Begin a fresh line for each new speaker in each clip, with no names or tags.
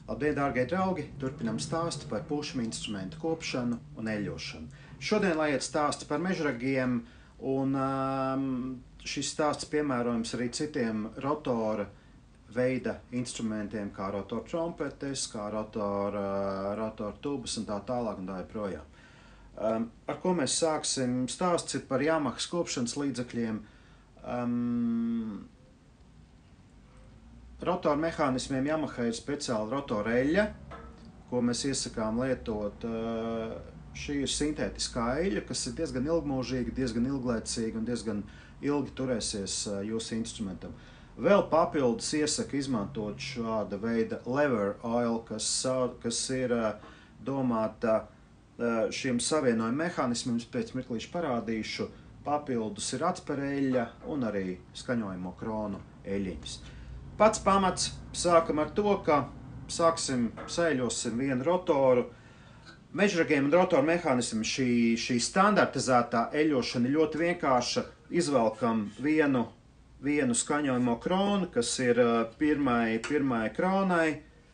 Labdien, dārgie draugi! Turpinam stāstu par pušmu instrumentu kopšanu un eļļošanu. Šodien lai iet stāsts par mežragiem, un šis stāsts piemērojams arī citiem rotora veida instrumentiem, kā rotora trompetes, kā rotora tubas un tā tālāk un tā joprojām. Ar ko mēs sāksim? Stāsts ir par Yamahas kopšanas līdzekļiem. Rotora mehānismiem Yamaha ir speciāla rotora eļļa, ko mēs iesakām lietot. Šī ir sintētiskā eļļa, kas ir diezgan ilgmūžīga, diezgan ilglaicīga un diezgan ilgi turēsies jūsu instrumentam. Vēl papildus iesaku izmantot šāda veida lever oil, kas ir domāta šiem savienojumu mehānismiem, pēc mirklīša parādīšu. Papildus ir atspēreļļa un arī skaņojamo kronu eļļiņas. Pats pamats sākam ar to, ka sēļosim vienu rotoru. Mežragiem un rotoru mehānismiem šī standartizētā eļļošana ir ļoti vienkārša. Izvelkam vienu skaņojamo kronu, kas ir pirmai kronai.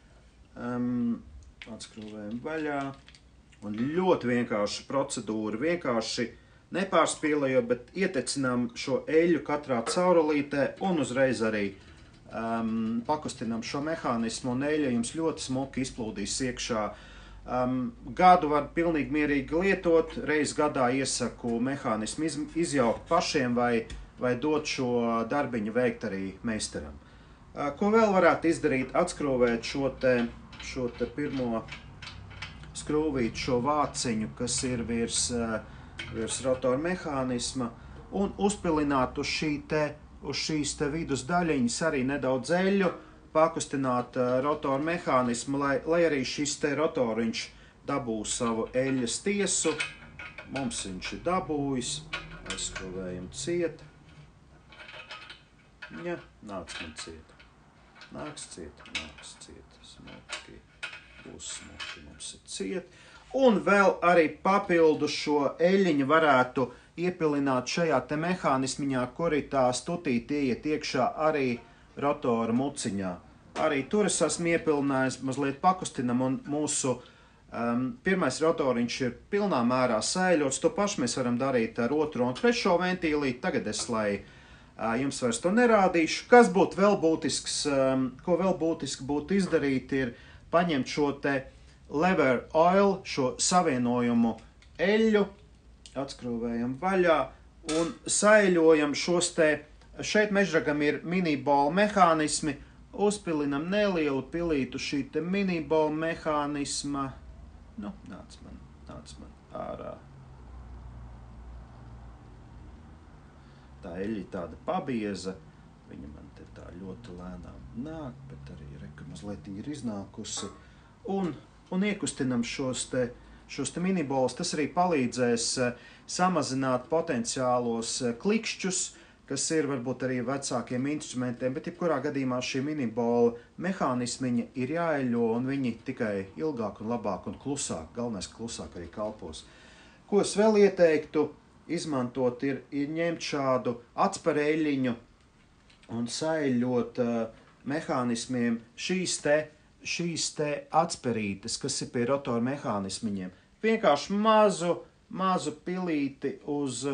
Atskrūvējam vaļā. Un ļoti vienkārša procedūra, vienkārši nepārspīlējot, bet ietecinām šo eļļu katrā caurulītē un uzreiz arī pakustinām šo mehānismu, un eļļa jums ļoti smuki izplūdīs iekšā. Gadu var pilnīgi mierīgi lietot, reiz gadā iesaku mehānismu izjaukt pašiem vai dot šo darbiņu veikt arī meistaram. Ko vēl varētu izdarīt? Atskrūvēt šo te pirmo skrūvīt, šo vāciņu, kas ir virs rotora mehānisma, un uzpilināt uz šīs te vidus daļiņas arī nedaudz eļļu, pakustināt rotora mehānismu, lai arī šis te rotoriņš dabū savu eļļas tiesu. Mums viņš ir dabūjis, aizskrūvējam ciet. Ja, nāc man ciet. Nāks ciet. Smuki. Būs smuki, mums ir ciet. Un vēl arī papildu šo eļļiņu varētu iepilināt šajā te mehānismiņā, kur ir tā stutīte ieiet iekšā arī rotora muciņā. Arī tur es esmu iepilinājis, mazliet pakustinam, un mūsu pirmais rotoriņš ir pilnā mērā sēļots. To pašu mēs varam darīt ar otro un trešo ventīlīti. Tagad es, lai jums vairs to nerādīšu. Kas būtu vēl būtisks, ko vēl būtiski būtu izdarīt, ir paņemt šo te lever oil, šo savienojumu eļļu, atskrūvējam vaļā un saeļojam šos te, šeit mežragam ir minibola mehānismi, uzpilinam nelielu pilītu šī te minibola mehānisma, nāc man ārā. Tā eļļa tāda pabieza, viņa man te tā ļoti lēnām nāk, bet arī reka mazliet ir iznākusi, un iekustinam šos te minibolus. Tas arī palīdzēs samazināt potenciālos klikšķus, kas ir varbūt arī vecākiem instrumentiem, bet jebkurā gadījumā šī minibola mehānismiņa ir jāeļo, un viņi tikai ilgāk un labāk un klusāk, galvenais klusāk arī kalpos. Ko es vēl ieteiktu izmantot, ir ņemt šādu atspēreļļiņu un saeļot mehānismiem šīs te atspērītes, kas ir pie rotora mehānismiņiem. Vienkārši mazu pilīti uz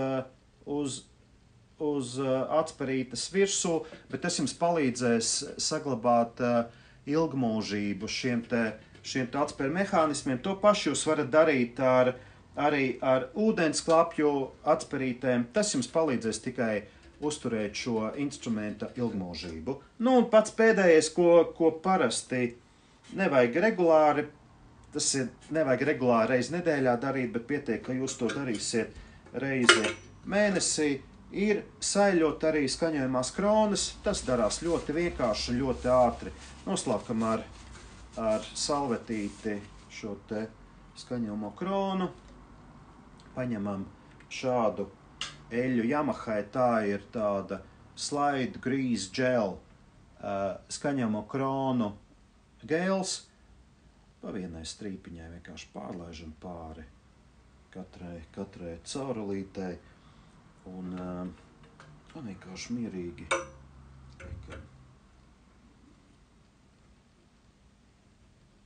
atspērītes virsū, bet tas jums palīdzēs saglabāt ilgmūžību šiem te atspēru mehānismiem. To pašu jūs varat darīt arī ar ūdensklapju atspērītēm. Tas jums palīdzēs tikai uzturēt šo instrumenta ilgmūžību. Un pats pēdējais, ko parasti nevajag regulāri, nevajag regulāri reizi nedēļā darīt, bet pietiek, ka jūs to darīsiet reizi mēnesī, ir saeļot arī skaņojumās kronas. Tas darās ļoti vienkārši, ļoti ātri. Noslāpkam ar salvetīti šo te skaņojamo kronu. Paņemam šādu eļļu Yamahai, tā ir tāda slide grease gel, skaņojamo kronu gēls. Pa vienai strīpiņai vienkārši pārlaižam pāri katrai caurulītei un vienkārši mierīgi liekam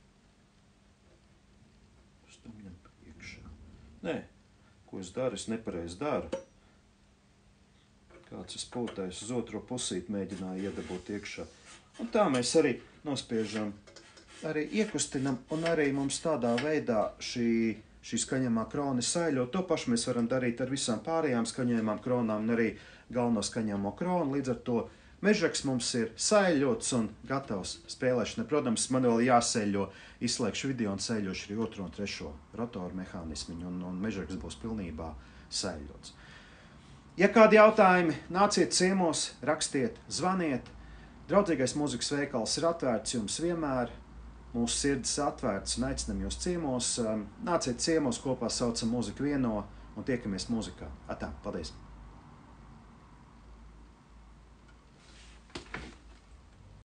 Nē, ko es daru? Es nepareizi daru. Kāds es pūtais uz otro pusīt mēģināju iedabūt iekšā. Un tā mēs arī nospiežam, arī iekustinam, un arī mums tādā veidā šī skaņojamā krona saiļo. To pašu mēs varam darīt ar visām pārējām skaņojamām kronām, un arī galveno skaņojamo kronu. Līdz ar to mežraks mums ir saiļots un gatavs spēlēšanai. Protams, man vēl jāsaiļo, izslēgšu video un saiļošu arī otro un trešo rotoru mehānismiņu, un mežraks būs pilnībā saiļots. Ja kādi jautājumi, nāciet ciemos, rakstiet, zvaniet. Draudzīgais mūzikas veikals ir atvērts jums vienmēr. Mūsu sirds atvērts un aicinam jūs ciemos. Nāciet ciemos, kopā saucam mūziku vieno un tiekamies mūzikā. Atā, paldies!